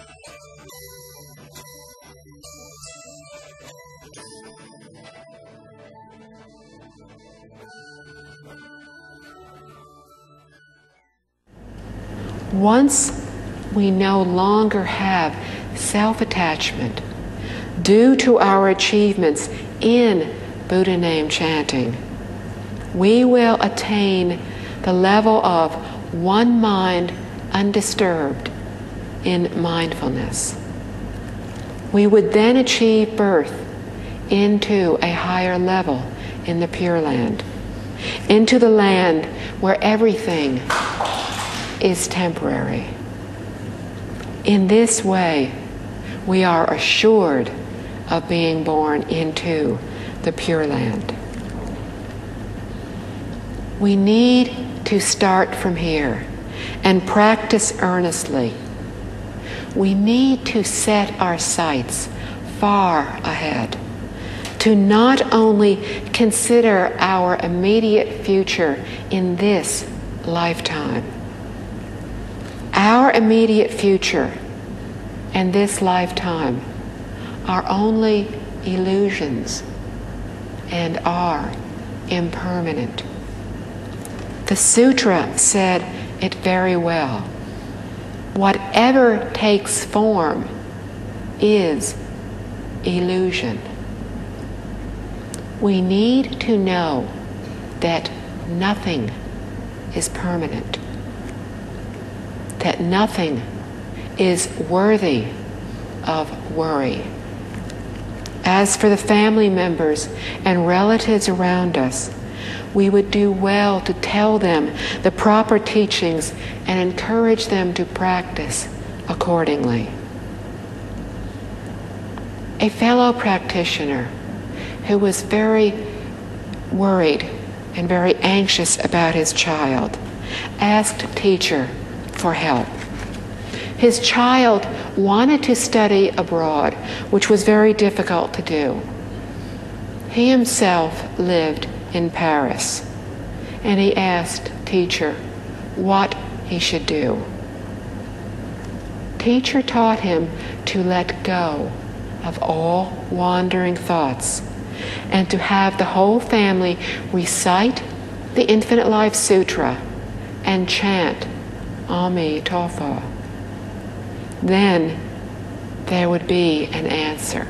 Once we no longer have self-attachment due to our achievements in Buddha name chanting, we will attain the level of one mind undisturbed in mindfulness. We would then achieve birth into a higher level in the Pure Land, into the land where everything is temporary. In this way, we are assured of being born into the Pure Land. We need to start from here and practice earnestly. We need to set our sights far ahead, to not only consider our immediate future in this lifetime. Our immediate future and this lifetime are only illusions and are impermanent. The sutra said it very well. Whatever takes form is illusion. We need to know that nothing is permanent, that nothing is worthy of worry. As for the family members and relatives around us, we would do well to tell them the proper teachings and encourage them to practice accordingly. A fellow practitioner who was very worried and very anxious about his child asked a teacher for help. His child wanted to study abroad, which was very difficult to do. He himself lived in Paris, and he asked teacher what he should do. Teacher taught him to let go of all wandering thoughts and to have the whole family recite the Infinite Life Sutra and chant Amitabha. Then there would be an answer.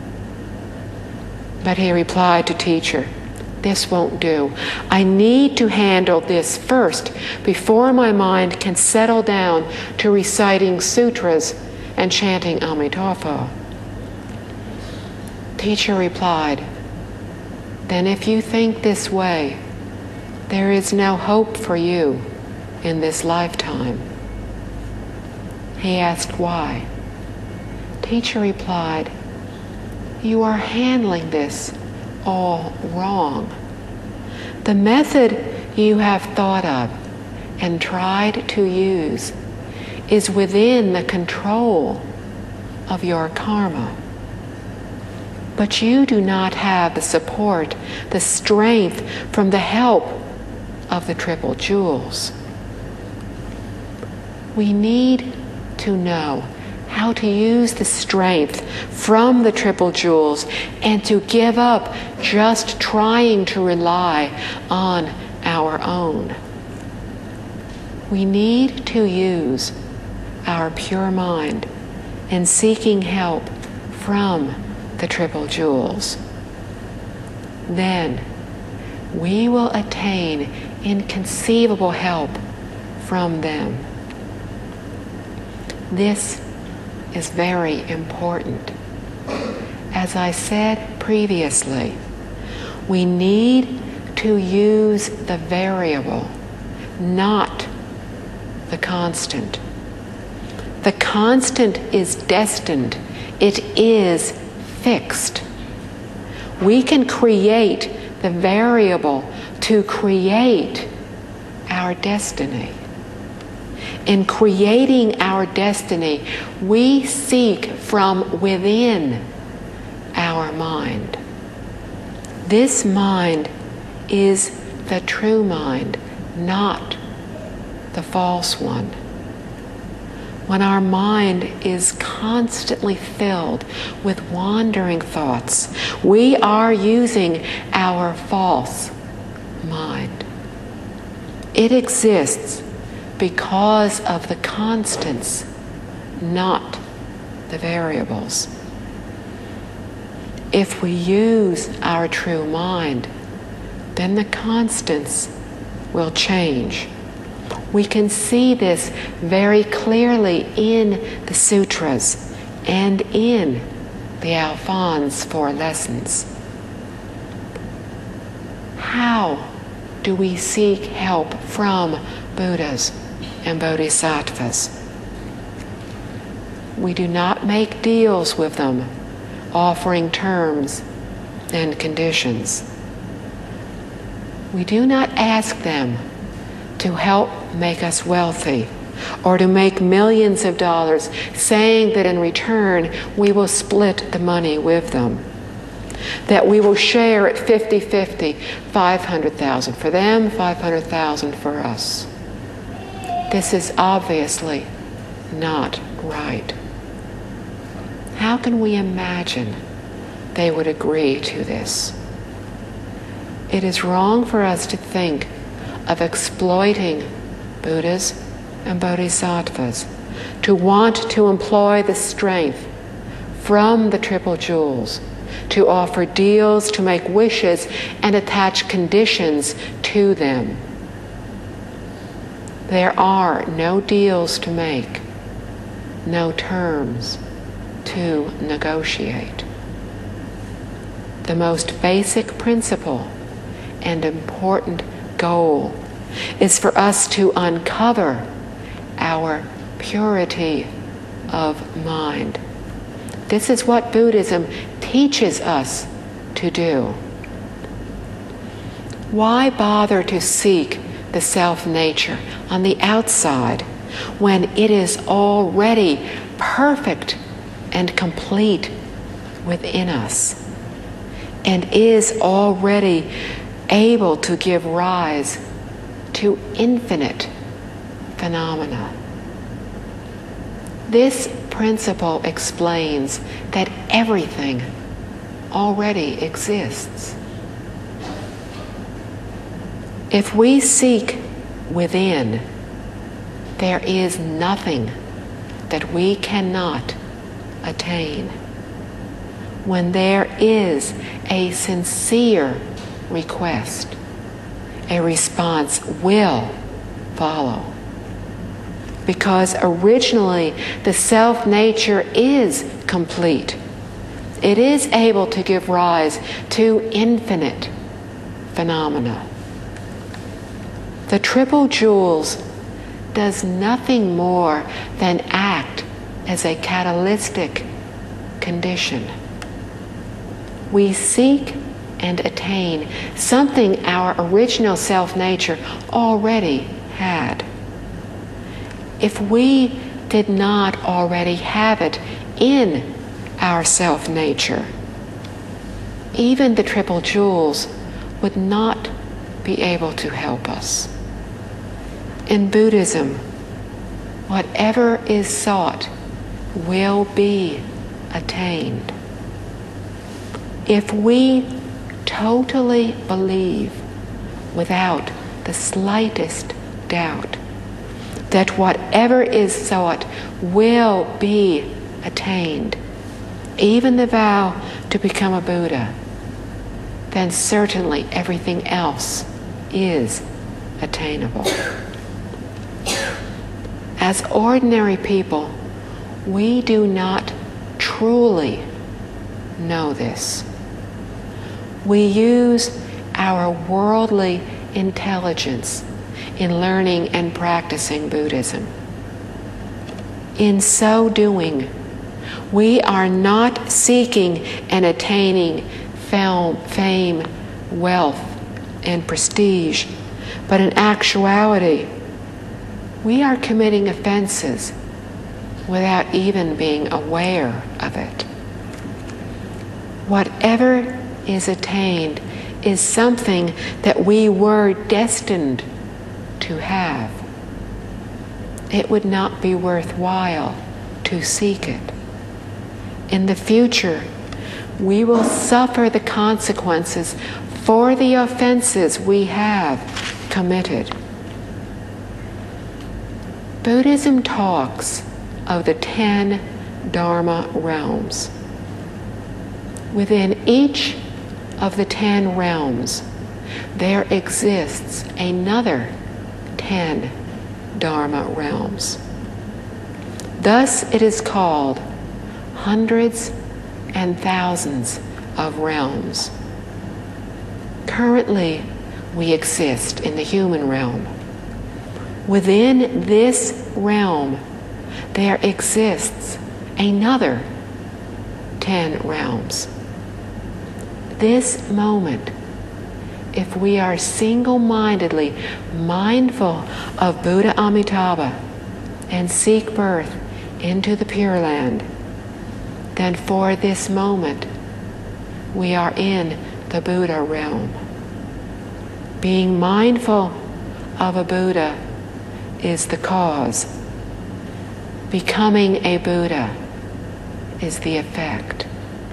But he replied to teacher, "This won't do. I need to handle this first before my mind can settle down to reciting sutras and chanting Amitabha." Teacher replied, "Then if you think this way, there is no hope for you in this lifetime." He asked why. Teacher replied, "You are handling this all wrong. The method you have thought of and tried to use is within the control of your karma. But you do not have the support, the strength from the help of the Triple Jewels. We need to know how to use the strength from the Triple Jewels and to give up just trying to rely on our own. We need to use our pure mind in seeking help from the Triple Jewels. Then we will attain inconceivable help from them. This is very important. As I said previously, we need to use the variable, not the constant. The constant is destined. It is fixed. We can create the variable to create our destiny. In creating our destiny, we seek from within our mind. This mind is the true mind, not the false one. when our mind is constantly filled with wandering thoughts, we are using our false mind. It exists because of the constants, not the variables. If we use our true mind, then the constants will change. We can see this very clearly in the sutras and in the Alphonse Four Lessons. How do we seek help from Buddhas and Bodhisattvas? We do not make deals with them, offering terms and conditions. We do not ask them to help make us wealthy or to make millions of dollars, saying that in return we will split the money with them, that we will share it 50-50, 500,000 for them, 500,000 for us. This is obviously not right. How can we imagine they would agree to this? It is wrong for us to think of exploiting Buddhas and Bodhisattvas, to want to employ the strength from the Triple Jewels, to offer deals, to make wishes, and attach conditions to them. There are no deals to make, no terms to negotiate. The most basic principle and important goal is for us to uncover our purity of mind. This is what Buddhism teaches us to do. Why bother to seek the self-nature on the outside when it is already perfect and complete within us and is already able to give rise to infinite phenomena? This principle explains that everything already exists. If we seek within, there is nothing that we cannot attain. When there is a sincere request, a response will follow. Because originally the self-nature is complete. It is able to give rise to infinite phenomena. The Triple Jewels does nothing more than act as a catalytic condition. We seek and attain something our original self-nature already had. If we did not already have it in our self-nature, even the Triple Jewels would not be able to help us. In Buddhism, whatever is sought will be attained. If we totally believe without the slightest doubt that whatever is sought will be attained, even the vow to become a Buddha, then certainly everything else is attainable. As ordinary people, we do not truly know this. We use our worldly intelligence in learning and practicing Buddhism. In so doing, we are not seeking and attaining fame, wealth, and prestige, but in actuality, we are committing offenses without even being aware of it. Whatever is attained is something that we were destined to have. it would not be worthwhile to seek it. In the future, we will suffer the consequences for the offenses we have committed. Buddhism talks of the 10 Dharma realms. Within each of the 10 realms, there exists another 10 Dharma realms. Thus it is called hundreds and thousands of realms. Currently, we exist in the human realm. Within this realm, there exists another 10 realms. This moment, if we are single-mindedly mindful of Buddha Amitabha and seek birth into the Pure Land, then for this moment, we are in the Buddha realm. Being mindful of a Buddha is the cause. Becoming a Buddha is the effect.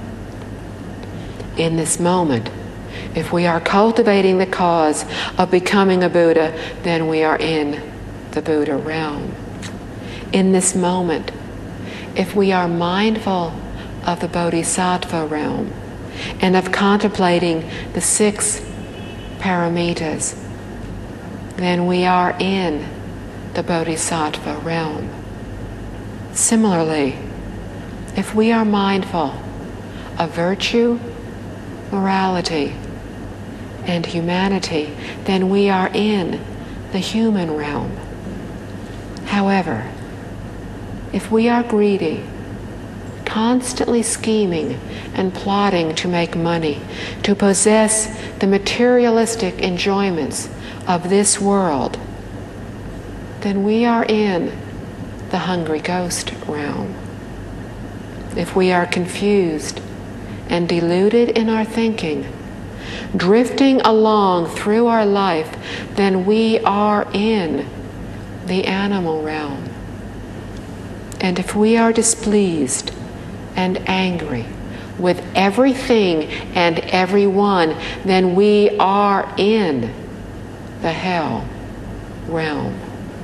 In this moment, if we are cultivating the cause of becoming a Buddha, then we are in the Buddha realm. In this moment, if we are mindful of the Bodhisattva realm and of contemplating the 6 paramitas, then we are in the Bodhisattva realm. Similarly, if we are mindful of virtue, morality, and humanity, then we are in the human realm. However, if we are greedy, constantly scheming and plotting to make money, to possess the materialistic enjoyments of this world, then we are in the hungry ghost realm. If we are confused and deluded in our thinking, drifting along through our life, then we are in the animal realm. And if we are displeased and angry with everything and everyone, then we are in the hell realm.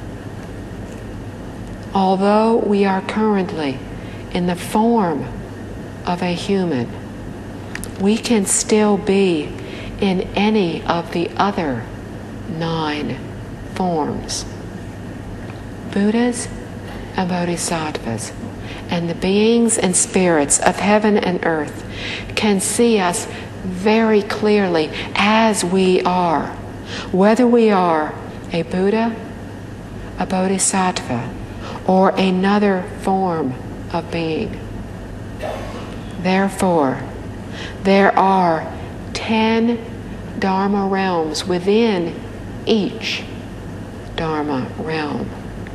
Although we are currently in the form of a human, we can still be in any of the other 9 forms. Buddhas and Bodhisattvas and the beings and spirits of heaven and earth can see us very clearly as we are, whether we are a Buddha, a Bodhisattva, or another form of being. Therefore, there are 10 Dharma realms within each Dharma realm.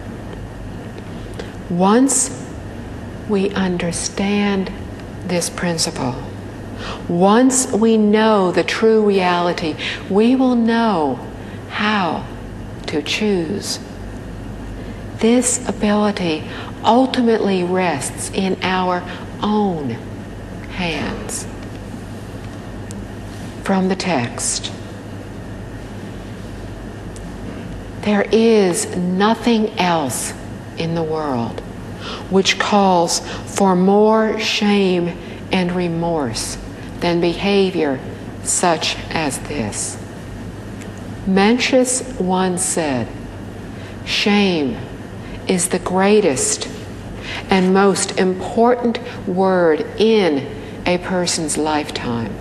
Once we understand this principle, once we know the true reality, we will know how to choose. This ability ultimately rests in our own hands. From the text, there is nothing else in the world which calls for more shame and remorse than behavior such as this. Mencius once said, "Shame is the greatest and most important word in a person's lifetime."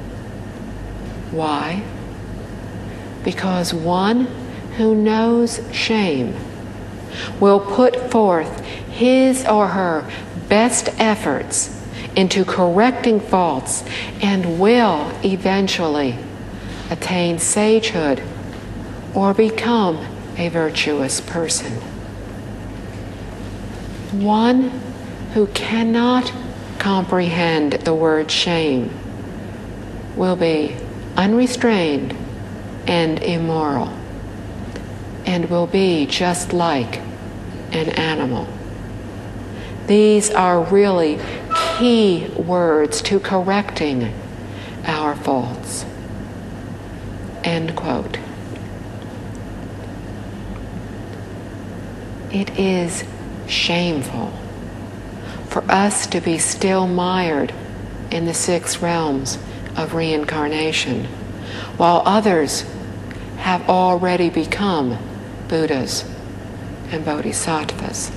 Why? Because one who knows shame will put forth his or her best efforts into correcting faults and will eventually attain sagehood or become a virtuous person. One who cannot comprehend the word shame will be unrestrained and immoral, and will be just like an animal. These are really key words to correcting our faults. End quote. It is shameful for us to be still mired in the 6 realms of reincarnation, while others have already become Buddhas and Bodhisattvas.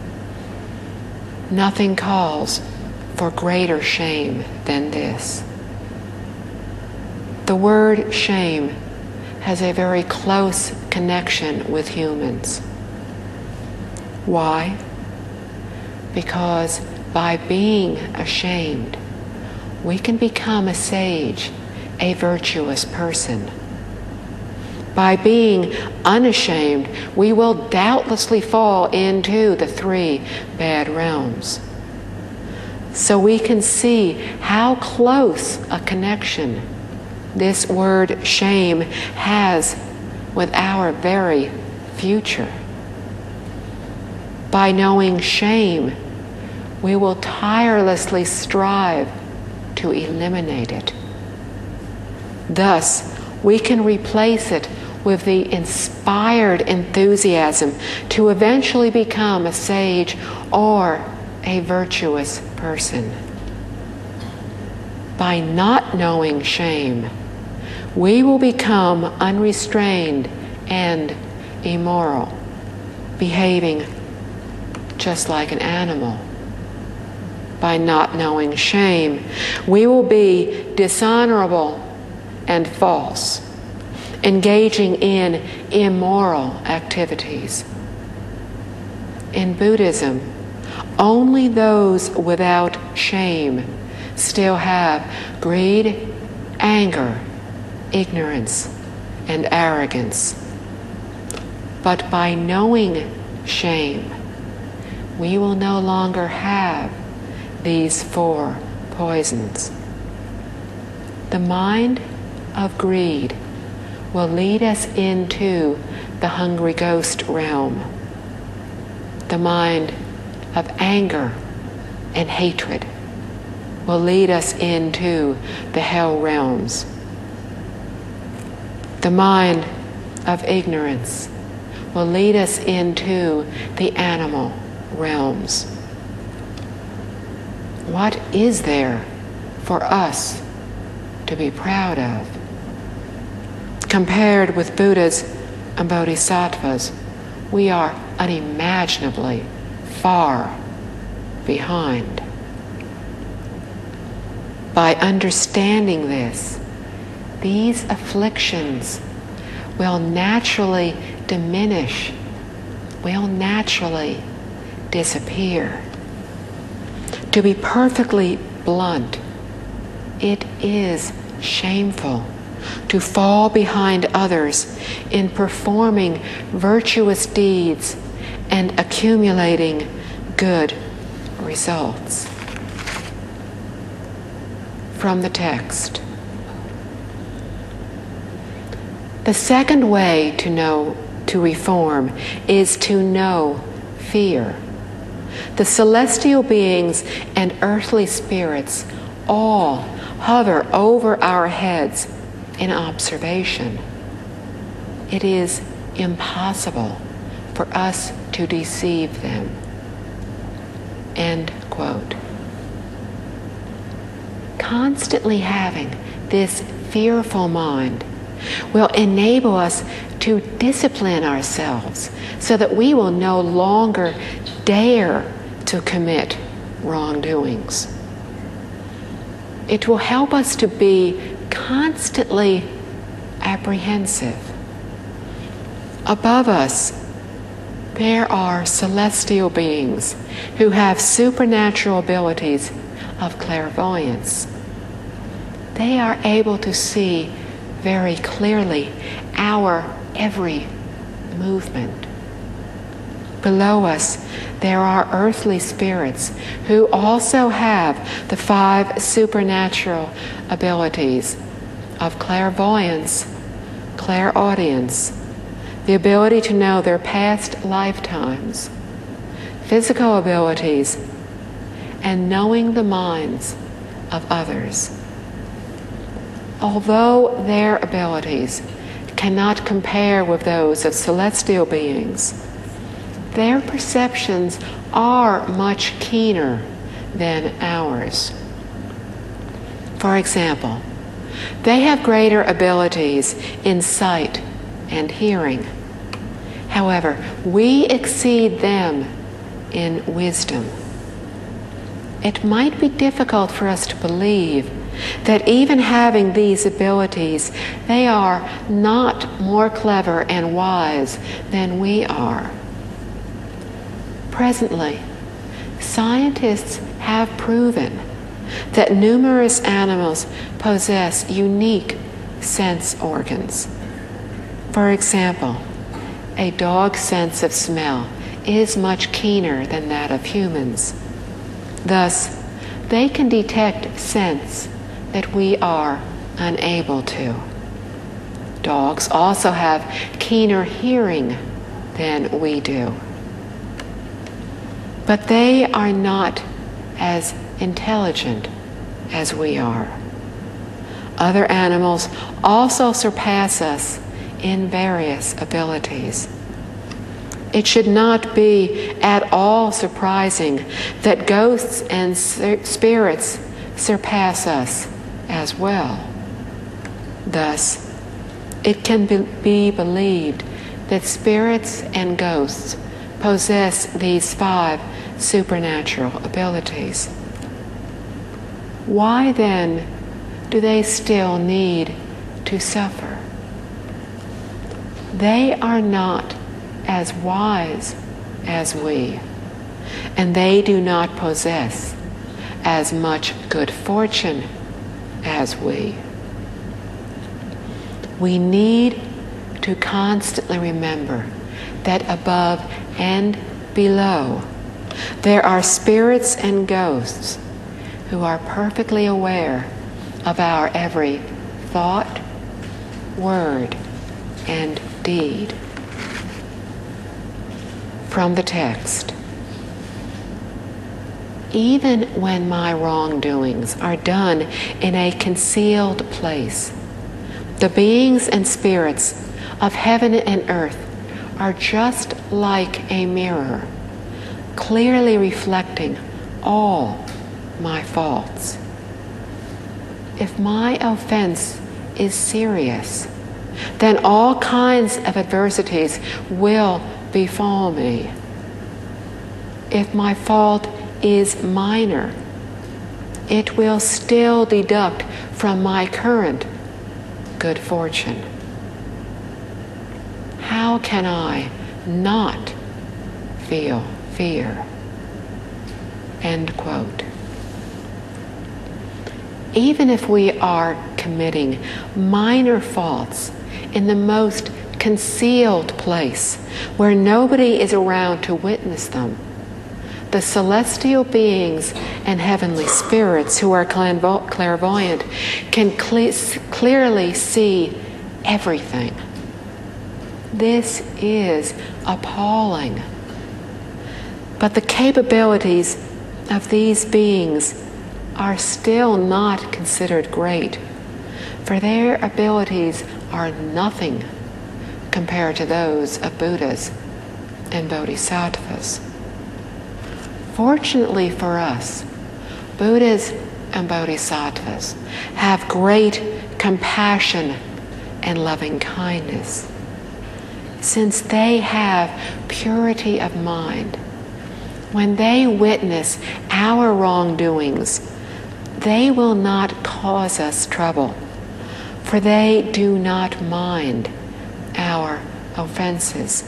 Nothing calls for greater shame than this. The word shame has a very close connection with humans. Why? Because by being ashamed, we can become a sage, a virtuous person. By being unashamed, we will doubtlessly fall into the 3 bad realms. So we can see how close a connection this word shame has with our very future. By knowing shame, we will tirelessly strive to eliminate it. Thus, we can replace it with the inspired enthusiasm to eventually become a sage or a virtuous person. By not knowing shame, we will become unrestrained and immoral, behaving just like an animal. By not knowing shame, we will be dishonorable and false, engaging in immoral activities. In Buddhism, only those without shame still have greed, anger, ignorance, and arrogance. But by knowing shame, we will no longer have these 4 poisons. The mind of greed will lead us into the hungry ghost realm. The mind of anger and hatred will lead us into the hell realms. The mind of ignorance will lead us into the animal realms. What is there for us to be proud of? Compared with Buddhas and Bodhisattvas, we are unimaginably far behind. By understanding this, these afflictions will naturally diminish, will naturally disappear. To be perfectly blunt, it is shameful to fall behind others in performing virtuous deeds and accumulating good results. From the text. The second way to reform is to know fear. The celestial beings and earthly spirits all hover over our heads in observation. It is impossible for us to deceive them. End quote. Constantly having this fearful mind will enable us to discipline ourselves so that we will no longer dare to commit wrongdoings. It will help us to be constantly apprehensive. Above us, there are celestial beings who have supernatural abilities of clairvoyance. They are able to see very clearly our every movement. Below us, there are earthly spirits who also have the 5 supernatural abilities of clairvoyance, clairaudience, the ability to know their past lifetimes, physical abilities, and knowing the minds of others. Although their abilities cannot compare with those of celestial beings, their perceptions are much keener than ours. For example, they have greater abilities in sight and hearing. However, we exceed them in wisdom. It might be difficult for us to believe that even having these abilities, they are not more clever and wise than we are. Presently, scientists have proven that numerous animals possess unique sense organs. For example, a dog's sense of smell is much keener than that of humans. Thus, they can detect scents that we are unable to. Dogs also have keener hearing than we do. But they are not as intelligent as we are. Other animals also surpass us in various abilities. It should not be at all surprising that ghosts and spirits surpass us as well. Thus, it can be believed that spirits and ghosts possess these 5 supernatural abilities. Why then do they still need to suffer? They are not as wise as we, and they do not possess as much good fortune as we. We need to constantly remember that above and below there are spirits and ghosts who are perfectly aware of our every thought, word, and deed. From the text: even when my wrongdoings are done in a concealed place, the beings and spirits of heaven and earth are just like a mirror, clearly reflecting all my faults. If my offense is serious, then all kinds of adversities will befall me. If my fault is minor, it will still deduct from my current good fortune. How can I not feel fear? End quote. Even if we are committing minor faults in the most concealed place where nobody is around to witness them, the celestial beings and heavenly spirits who are clairvoyant can clearly see everything. This is appalling. But the capabilities of these beings are still not considered great, for their abilities are nothing compared to those of Buddhas and Bodhisattvas. Fortunately for us, Buddhas and Bodhisattvas have great compassion and loving kindness. Since they have purity of mind, when they witness our wrongdoings, they will not cause us trouble, for they do not mind our offenses.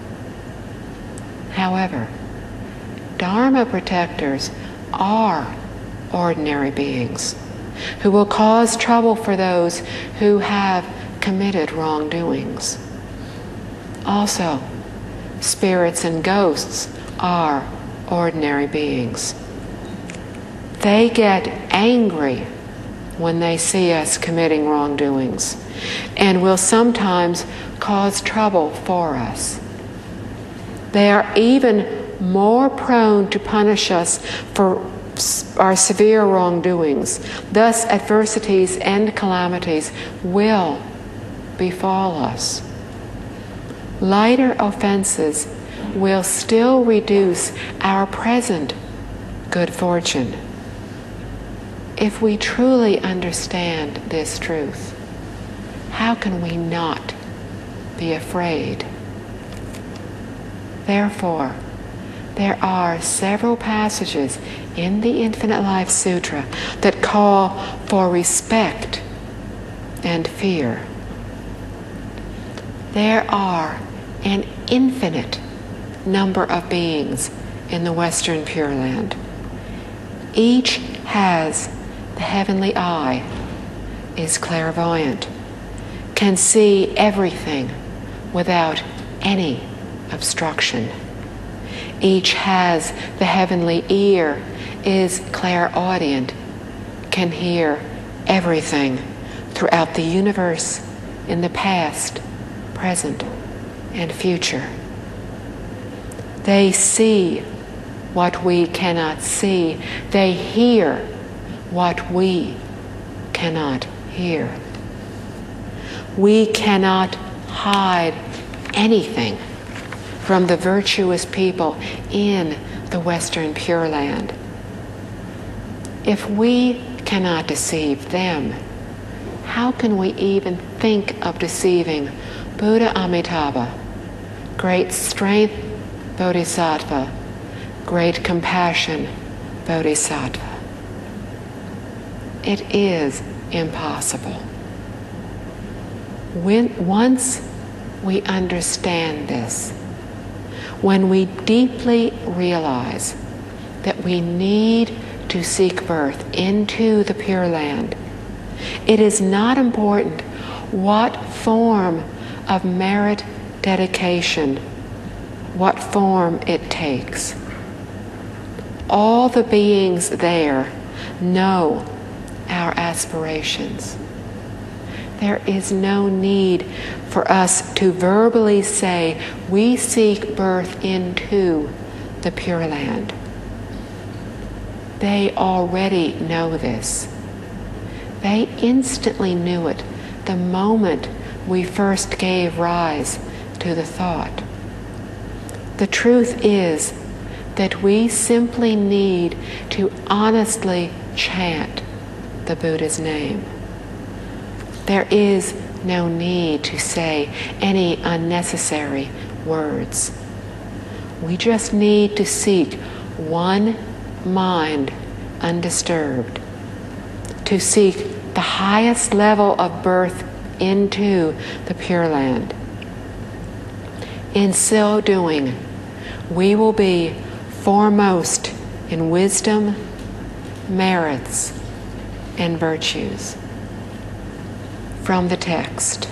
However, Dharma protectors are ordinary beings who will cause trouble for those who have committed wrongdoings. Also, spirits and ghosts are ordinary beings. They get angry when they see us committing wrongdoings and will sometimes cause trouble for us. They are even more prone to punish us for our severe wrongdoings. Thus, adversities and calamities will befall us. Lighter offenses will still reduce our present good fortune. If we truly understand this truth, how can we not be afraid? Therefore, there are several passages in the Infinite Life Sutra that call for respect and fear. There are an infinite number of beings in the Western Pure Land. Each has the heavenly eye, is clairvoyant, can see everything without any obstruction. Each has the heavenly ear, is clairaudient, can hear everything throughout the universe in the past, present, and future. They see what we cannot see. They hear what we cannot hear. We cannot hide anything from the virtuous people in the Western Pure Land. If we cannot deceive them, how can we even think of deceiving Buddha Amitabha, great strength Bodhisattva, great compassion Bodhisattva? It is impossible. Once we understand this, when we deeply realize that we need to seek birth into the Pure Land, it is not important what form of merit dedication, what form it takes. All the beings there know our aspirations. There is no need for us to verbally say, we seek birth into the Pure Land. They already know this. They instantly knew it the moment we first gave rise to the thought. The truth is that we simply need to honestly chant the Buddha's name. There is no need to say any unnecessary words. We just need to seek one mind undisturbed, to seek the highest level of birth into the Pure Land. In so doing, we will be foremost in wisdom, merits, and virtues. From the text.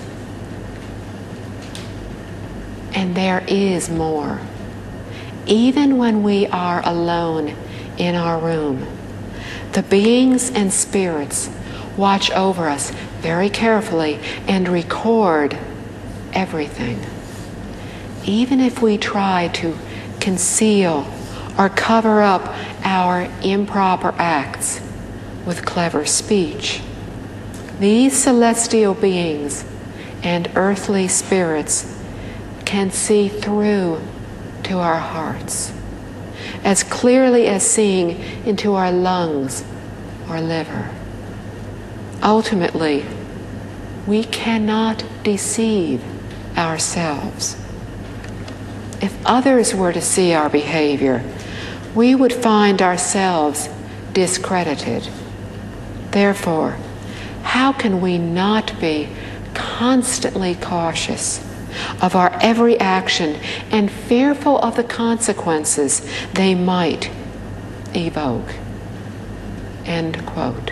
And there is more. Even when we are alone in our room, the beings and spirits watch over us very carefully and record everything. Even if we try to conceal or cover up our improper acts with clever speech, these celestial beings and earthly spirits can see through to our hearts as clearly as seeing into our lungs or liver. Ultimately, we cannot deceive ourselves. If others were to see our behavior, we would find ourselves discredited. Therefore, how can we not be constantly cautious of our every action and fearful of the consequences they might evoke? End quote.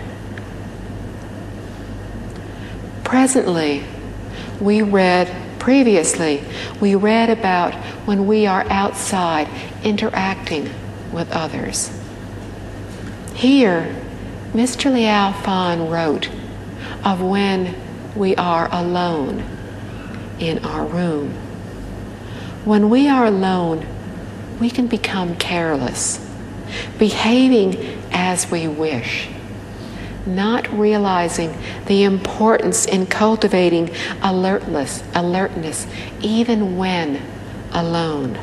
Previously, we read about when we are outside interacting with others. Here, Mr. Liao Fan wrote of when we are alone in our room. When we are alone, we can become careless, behaving as we wish, not realizing the importance in cultivating alertness, even when alone.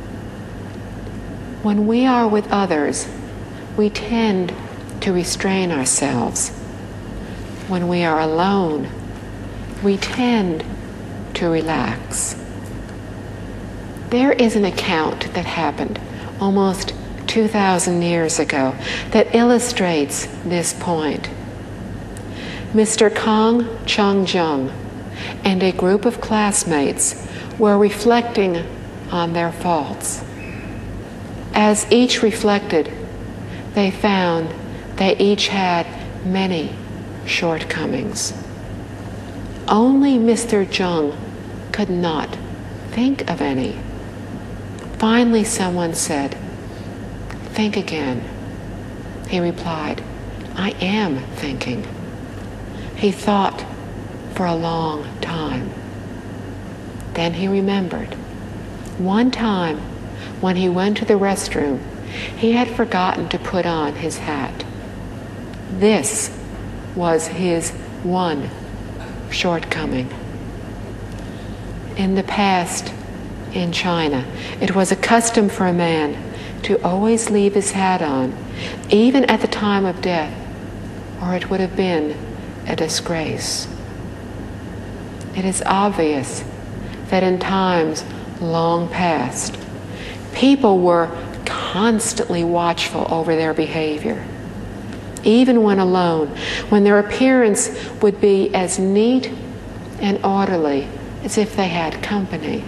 When we are with others, we tend to restrain ourselves. When we are alone, we tend to relax. There is an account that happened almost 2,000 years ago that illustrates this point. Mr. Kang Chung-jung and a group of classmates were reflecting on their faults. As each reflected, they found they each had many shortcomings. Only Mr. Jung could not think of any. Finally, someone said, "Think again." He replied, "I am thinking." He thought for a long time. Then he remembered. One time, when he went to the restroom, he had forgotten to put on his hat. This was his one shortcoming. In the past, in China, it was a custom for a man to always leave his hat on, even at the time of death, or it would have been a disgrace. It is obvious that in times long past, people were constantly watchful over their behavior. Even when alone, when their appearance would be as neat and orderly as if they had company.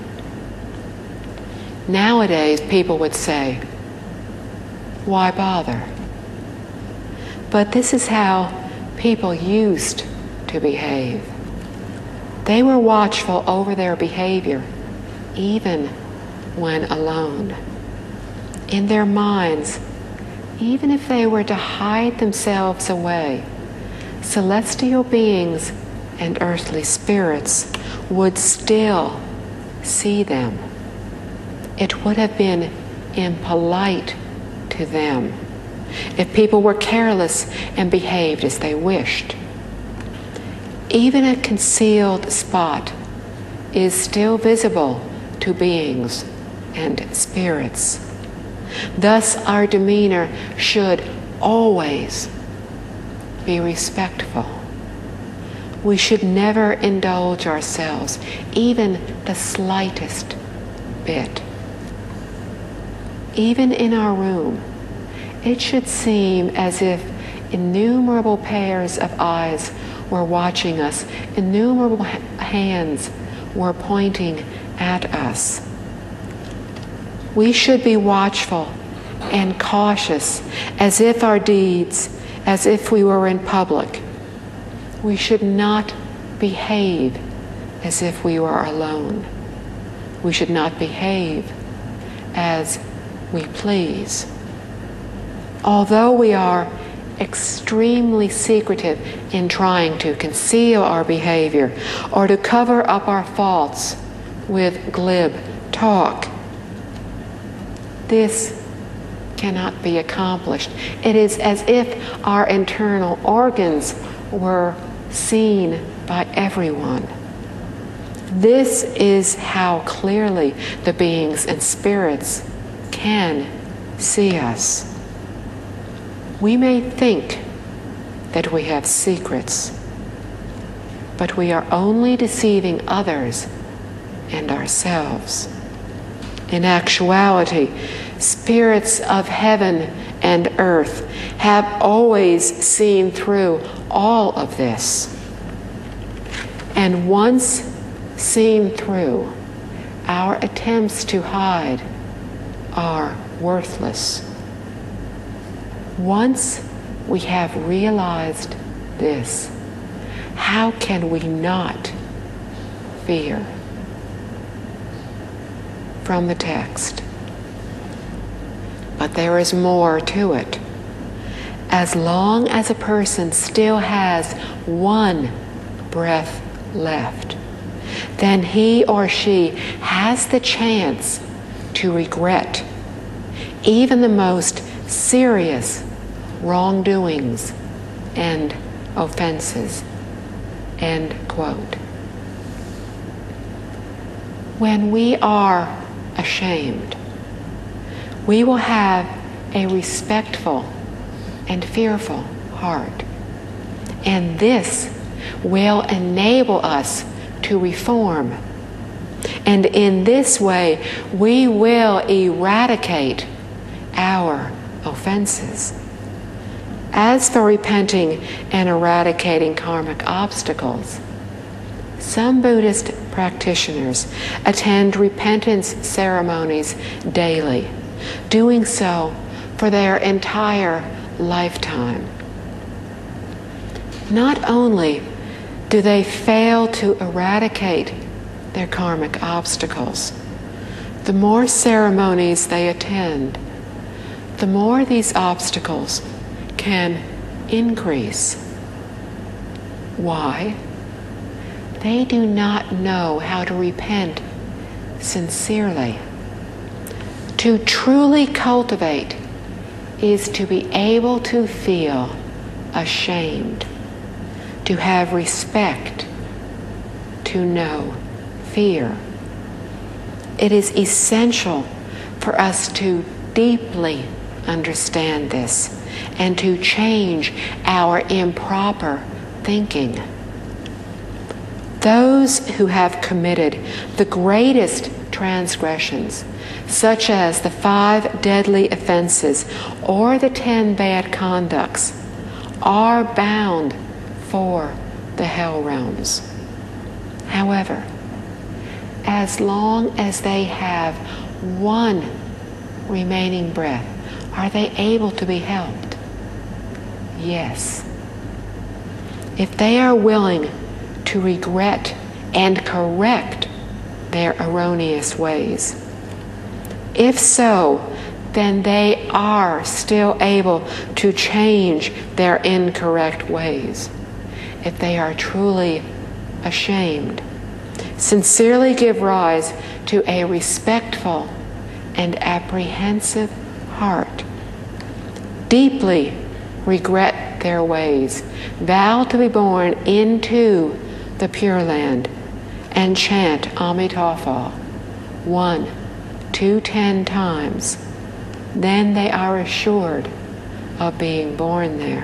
Nowadays, people would say, "Why bother?" But this is how people used to behave. They were watchful over their behavior, even when alone. In their minds, even if they were to hide themselves away, celestial beings and earthly spirits would still see them. It would have been impolite to them if people were careless and behaved as they wished. Even a concealed spot is still visible to beings and spirits. Thus, our demeanor should always be respectful. We should never indulge ourselves, even the slightest bit. Even in our room, it should seem as if innumerable pairs of eyes were watching us, innumerable hands were pointing at us. We should be watchful and cautious, as if our deeds, as if we were in public. We should not behave as if we were alone. We should not behave as we please. Although we are extremely secretive in trying to conceal our behavior or to cover up our faults with glib talk, this cannot be accomplished. It is as if our internal organs were seen by everyone. This is how clearly the beings and spirits can see us. We may think that we have secrets, but we are only deceiving others and ourselves. In actuality, spirits of heaven and earth have always seen through all of this. And once seen through, our attempts to hide are worthless. Once we have realized this, how can we not fear? From the text. But there is more to it. As long as a person still has one breath left, then he or she has the chance to regret even the most serious wrongdoings and offenses." End quote. When we are ashamed, we will have a respectful and fearful heart, and this will enable us to reform. And in this way, we will eradicate our offenses. As for repenting and eradicating karmic obstacles, some Buddhist practitioners attend repentance ceremonies daily, doing so for their entire lifetime. Not only do they fail to eradicate their karmic obstacles, the more ceremonies they attend, the more these obstacles can increase. Why? They do not know how to repent sincerely. To truly cultivate is to be able to feel ashamed, to have respect, to know fear. It is essential for us to deeply understand this and to change our improper thinking. Those who have committed the greatest transgressions, such as the 5 deadly offenses or the 10 bad conducts, are bound for the hell realms. However, as long as they have one remaining breath, are they able to be helped? Yes. If they are willing to regret and correct their erroneous ways. If so, then they are still able to change their incorrect ways. If they are truly ashamed, sincerely give rise to a respectful and apprehensive heart, deeply regret their ways, vow to be born into the Pure Land, and chant Amitabha 1 to 10 times, then they are assured of being born there.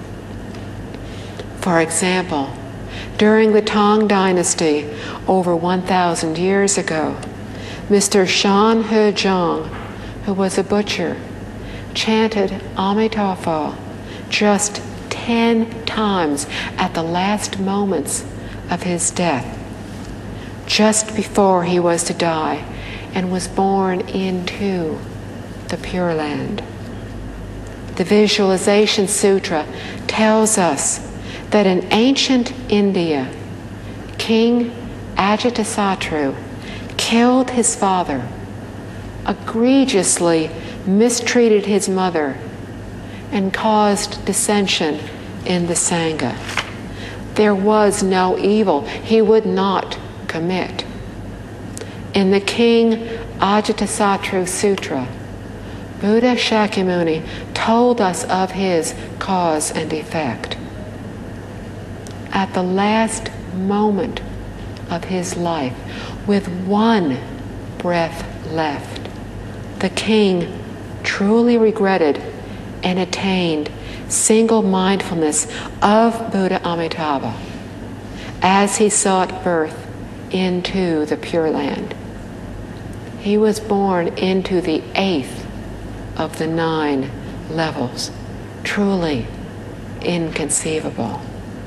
For example, during the Tang Dynasty over 1,000 years ago, Mr. Shan He Zhang, who was a butcher, chanted Amitabha just 10 times at the last moments of his death, just before he was to die, and was born into the Pure Land. The Visualization Sutra tells us that in ancient India, King Ajatasattu killed his father, egregiously mistreated his mother, and caused dissension in the Sangha. There was no evil he would not commit. In the King Ajatasattu Sutra, Buddha Shakyamuni told us of his cause and effect. At the last moment of his life, with one breath left, the king truly regretted and attained single mindfulness of Buddha Amitabha as he sought birth into the Pure Land. He was born into the 8th of the 9 levels, truly inconceivable.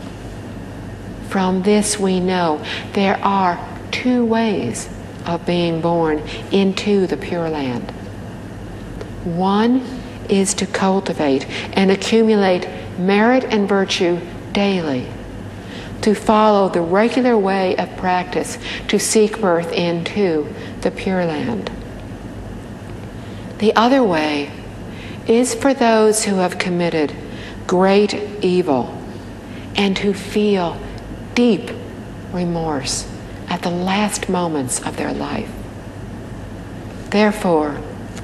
From this we know there are 2 ways of being born into the Pure Land. One is to cultivate and accumulate merit and virtue daily, to follow the regular way of practice to seek birth into the Pure Land. The other way is for those who have committed great evil and who feel deep remorse at the last moments of their life. Therefore,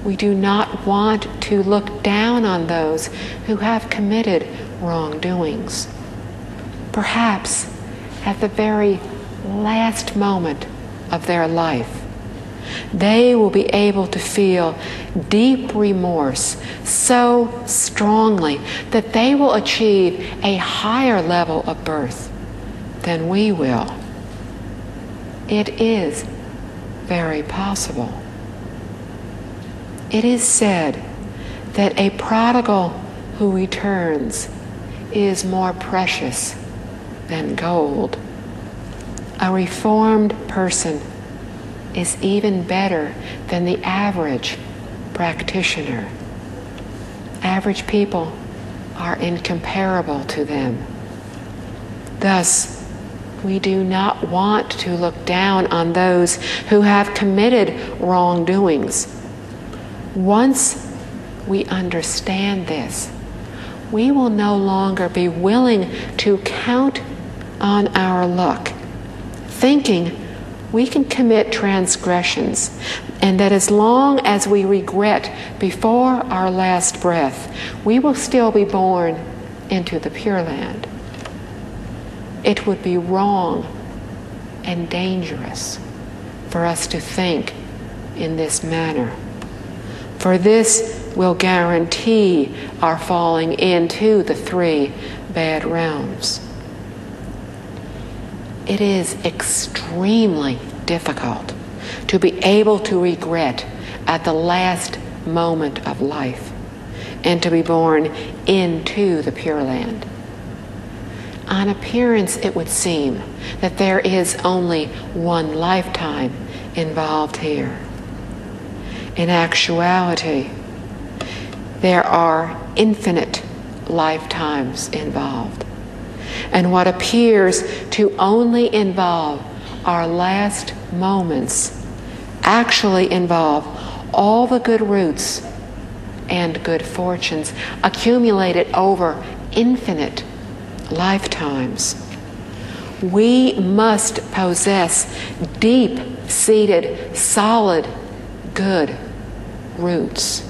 We do not want to look down on those who have committed wrongdoings. Perhaps at the very last moment of their life, they will be able to feel deep remorse so strongly that they will achieve a higher level of birth than we will. It is very possible. It is said that a prodigal who returns is more precious than gold. A reformed person is even better than the average practitioner. Average people are incomparable to them. Thus, we do not want to look down on those who have committed wrongdoings. Once we understand this, we will no longer be willing to count on our luck, thinking we can commit transgressions, and that as long as we regret before our last breath, we will still be born into the Pure Land. It would be wrong and dangerous for us to think in this manner, for this will guarantee our falling into the three bad realms. It is extremely difficult to be able to regret at the last moment of life and to be born into the Pure Land. On appearance, it would seem that there is only one lifetime involved here. In actuality, there are infinite lifetimes involved. And what appears to only involve our last moments actually involve all the good roots and good fortunes accumulated over infinite lifetimes. We must possess deep-seated, solid, good roots.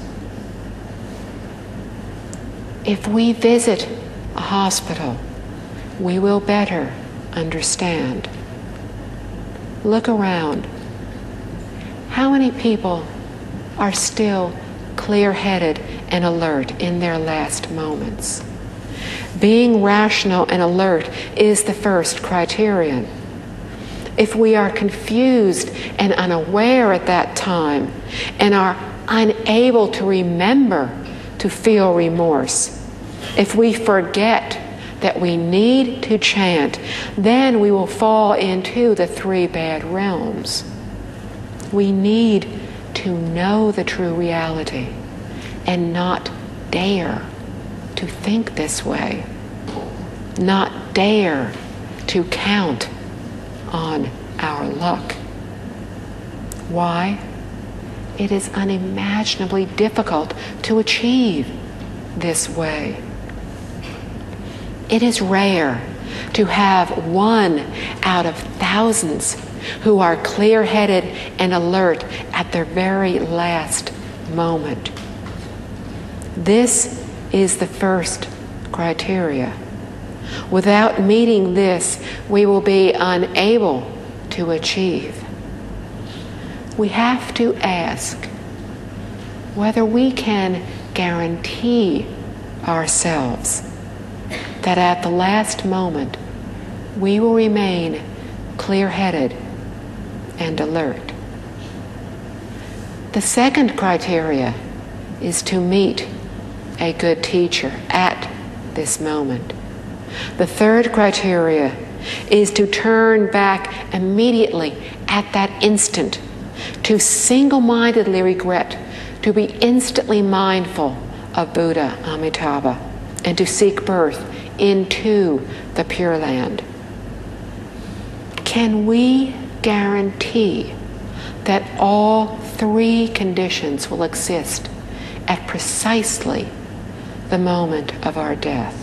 If we visit a hospital, we will better understand. Look around. How many people are still clear-headed and alert in their last moments? Being rational and alert is the first criterion. If we are confused and unaware at that time and are unable to remember to feel remorse, if we forget that we need to chant, then we will fall into the three bad realms. We need to know the true reality and not dare to think this way, not dare to count on our luck. Why? It is unimaginably difficult to achieve this way. It is rare to have one out of thousands who are clear-headed and alert at their very last moment. This is the first criteria. Without meeting this, we will be unable to achieve. We have to ask whether we can guarantee ourselves that at the last moment we will remain clear-headed and alert. The second criteria is to meet a good teacher at this moment. The third criteria is to turn back immediately at that instant, to single-mindedly regret, to be instantly mindful of Buddha Amitabha, and to seek birth into the Pure Land. Can we guarantee that all three conditions will exist at precisely the moment of our death?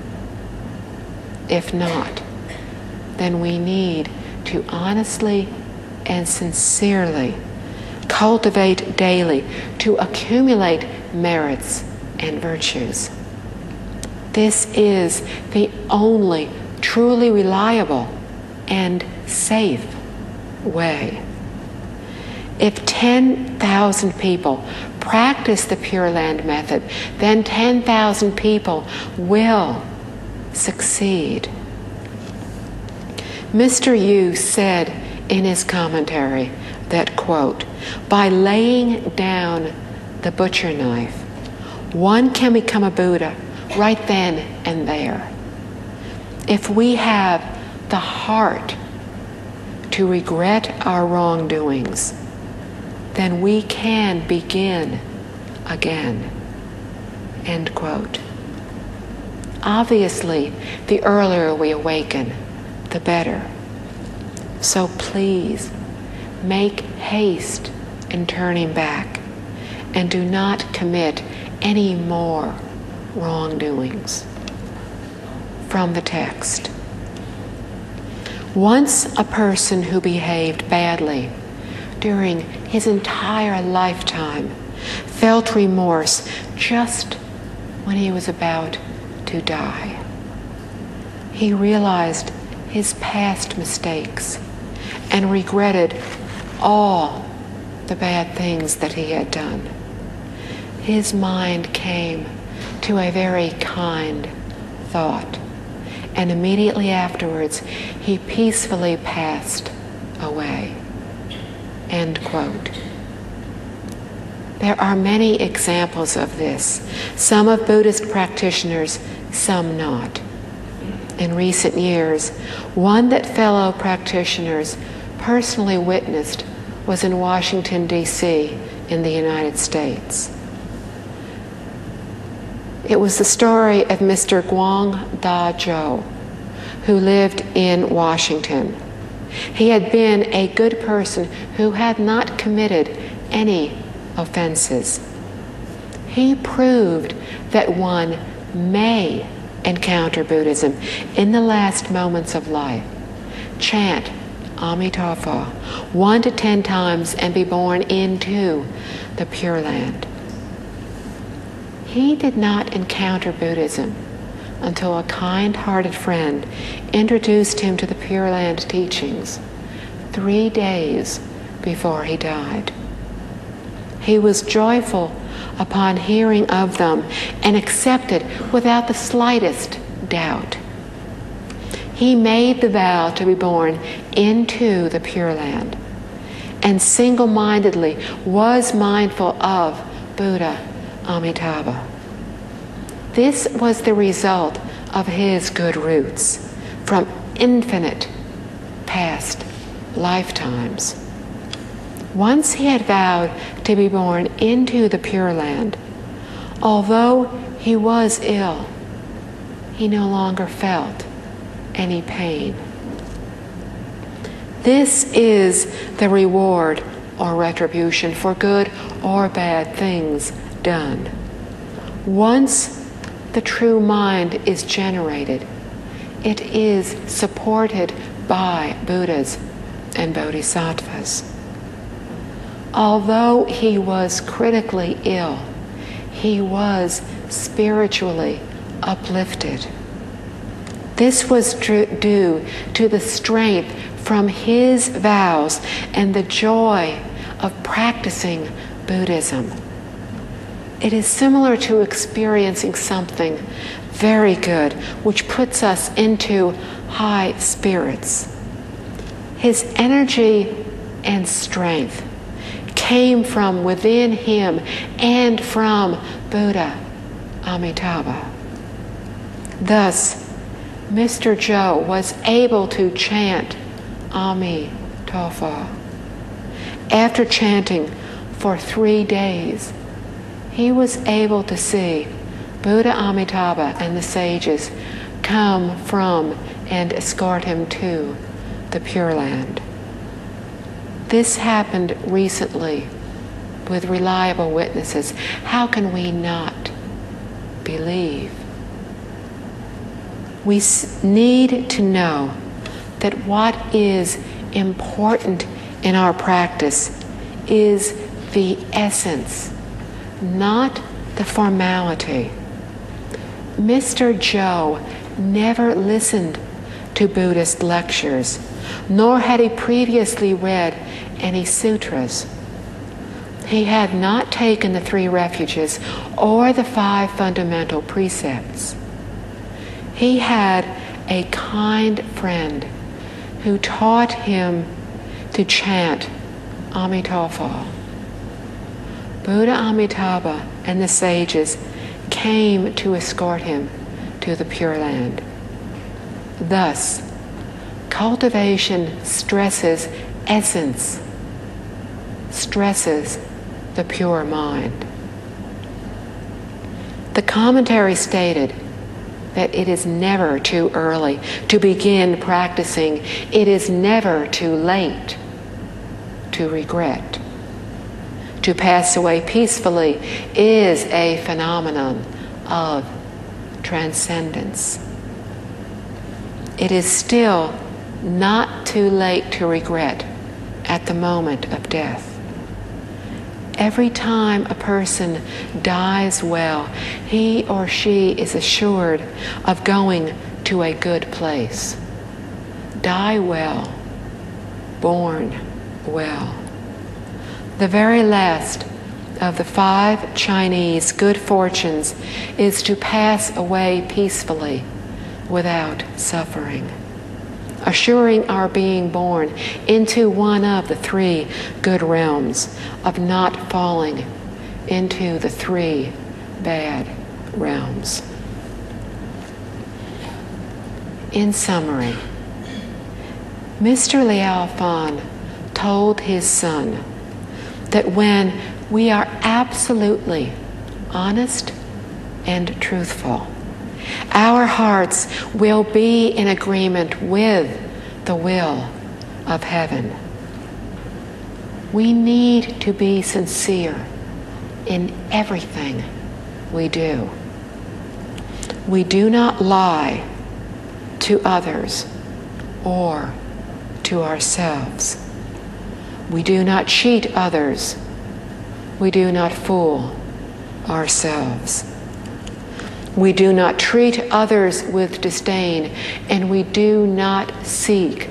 If not, then we need to honestly and sincerely cultivate daily to accumulate merits and virtues. This is the only truly reliable and safe way. If 10,000 people practice the Pure Land method, then 10,000 people will succeed. Mr. Yu said in his commentary that, quote, by laying down the butcher knife, one can become a Buddha right then and there. If we have the heart to regret our wrongdoings, then we can begin again. End quote. Obviously, the earlier we awaken, the better. So please, make haste in turning back and do not commit any more wrongdoings. From the text. Once a person who behaved badly during his entire lifetime felt remorse just when he was about to die. He realized his past mistakes and regretted all the bad things that he had done. His mind came to a very kind thought, and immediately afterwards he peacefully passed away. End quote. There are many examples of this, some of Buddhist practitioners, some not. In recent years, one that fellow practitioners personally witnessed was in Washington, D.C., in the United States. It was the story of Mr. Guang Da Zhou, who lived in Washington. He had been a good person who had not committed any offenses. He proved that one may encounter Buddhism in the last moments of life. Chant Amitabha 1 to 10 times and be born into the Pure Land. He did not encounter Buddhism until a kind-hearted friend introduced him to the Pure Land teachings 3 days before he died. He was joyful upon hearing of them and accepted without the slightest doubt. He made the vow to be born into the Pure Land and single-mindedly was mindful of Buddha Amitabha. This was the result of his good roots from infinite past lifetimes. Once he had vowed to be born into the Pure Land, although he was ill, he no longer felt any pain. This is the reward or retribution for good or bad things done. Once the true mind is generated, it is supported by Buddhas and Bodhisattvas. Although he was critically ill, he was spiritually uplifted. This was due to the strength from his vows and the joy of practicing Buddhism. It is similar to experiencing something very good, which puts us into high spirits. His energy and strength came from within him and from Buddha Amitabha. Thus, Mr. Zhou was able to chant Amitabha. After chanting for 3 days, he was able to see Buddha Amitabha and the sages come from and escort him to the Pure Land. This happened recently with reliable witnesses. How can we not believe? We need to know that what is important in our practice is the essence, not the formality. Mr. Joe never listened to Buddhist lectures, nor had he previously read any sutras. He had not taken the 3 refuges or the 5 fundamental precepts. He had a kind friend who taught him to chant Amitabha. Buddha Amitabha and the sages came to escort him to the Pure Land. Thus, cultivation stresses essence, stresses the pure mind. The commentary stated that it is never too early to begin practicing. It is never too late to regret. To pass away peacefully is a phenomenon of transcendence. It is still not too late to regret at the moment of death. Every time a person dies well, he or she is assured of going to a good place. Die well, born well. The very last of the 5 Chinese good fortunes is to pass away peacefully without suffering, assuring our being born into one of the 3 good realms, of not falling into the 3 bad realms. In summary, Mr. Liao Fan told his son that when we are absolutely honest and truthful, our hearts will be in agreement with the will of heaven. We need to be sincere in everything we do. We do not lie to others or to ourselves. We do not cheat others. We do not fool ourselves. We do not treat others with disdain, and we do not seek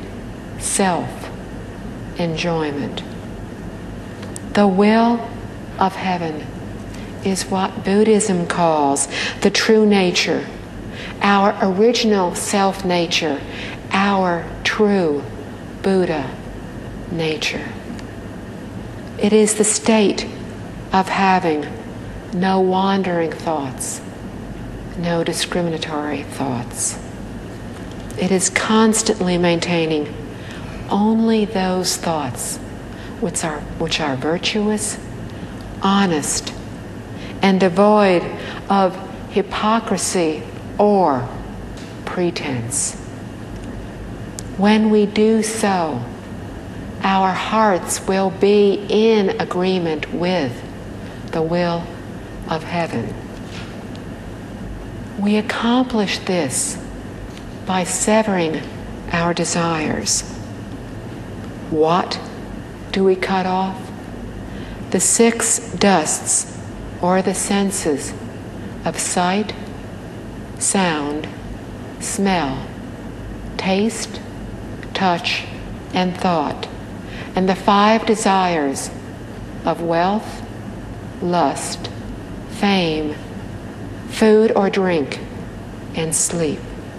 self-enjoyment. The will of heaven is what Buddhism calls the true nature, our original self-nature, our true Buddha nature. It is the state of having no wandering thoughts, no discriminatory thoughts. It is constantly maintaining only those thoughts which are virtuous, honest, and devoid of hypocrisy or pretense. When we do so, our hearts will be in agreement with the will of heaven. We accomplish this by severing our desires. What do we cut off? The 6 dusts, or the senses of sight, sound, smell, taste, touch, and thought, and the 5 desires of wealth, lust, fame, food or drink, and sleep.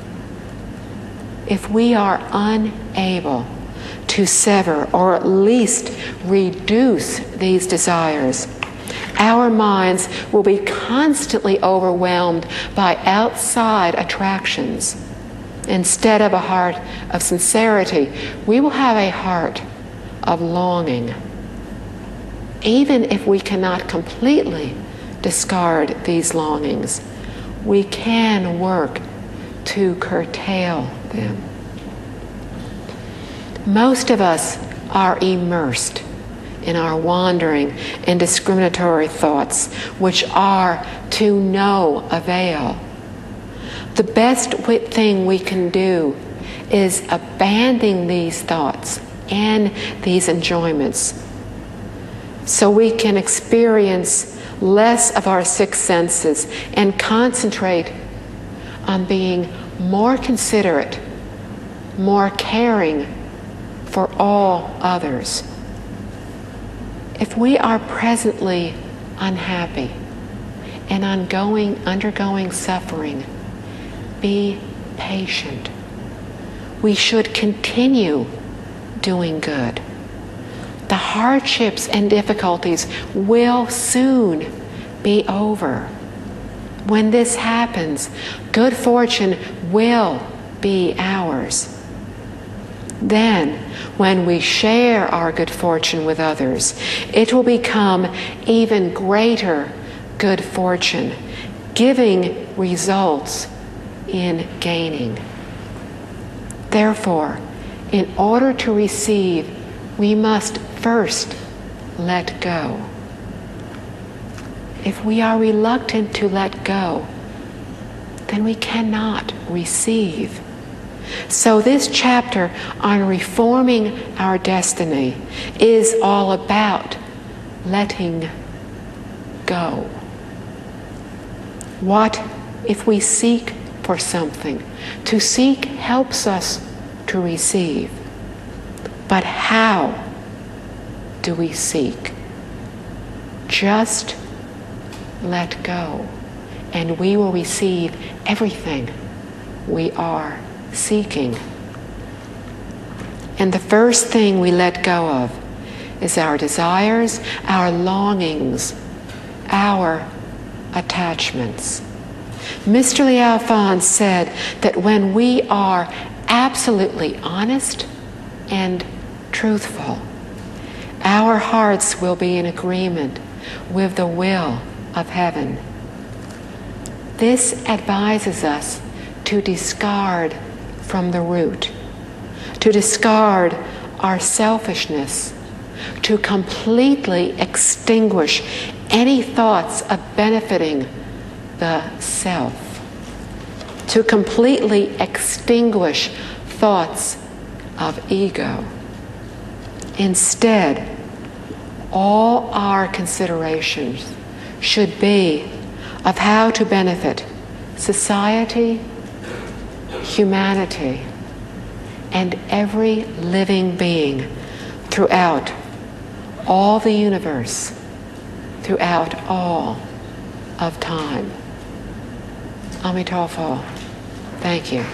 If we are unable to sever or at least reduce these desires, our minds will be constantly overwhelmed by outside attractions. Instead of a heart of sincerity, we will have a heart of longing. Even if we cannot completely discard these longings, we can work to curtail them. Most of us are immersed in our wandering and discriminatory thoughts, which are to no avail. The best thing we can do is abandon these thoughts and these enjoyments so we can experience less of our six senses and concentrate on being more considerate, more caring for all others. If we are presently unhappy and undergoing suffering, be patient. We should continue doing good. The hardships and difficulties will soon be over. When this happens, good fortune will be ours. Then, when we share our good fortune with others, it will become even greater good fortune, giving results in gaining. Therefore, in order to receive, we must first let go. If we are reluctant to let go, then we cannot receive. So this chapter on reforming our destiny is all about letting go. What if we seek for something? To seek helps us to receive. But how do we seek? Just let go, and we will receive everything we are seeking. And the first thing we let go of is our desires, our longings, our attachments. Mr. Liao Fan said that when we are absolutely honest and truthful, our hearts will be in agreement with the will of heaven. This advises us to discard from the root, to discard our selfishness, to completely extinguish any thoughts of benefiting the self, to completely extinguish thoughts of ego. Instead, all our considerations should be of how to benefit society, humanity, and every living being throughout all the universe, throughout all of time. Amitabha. Thank you.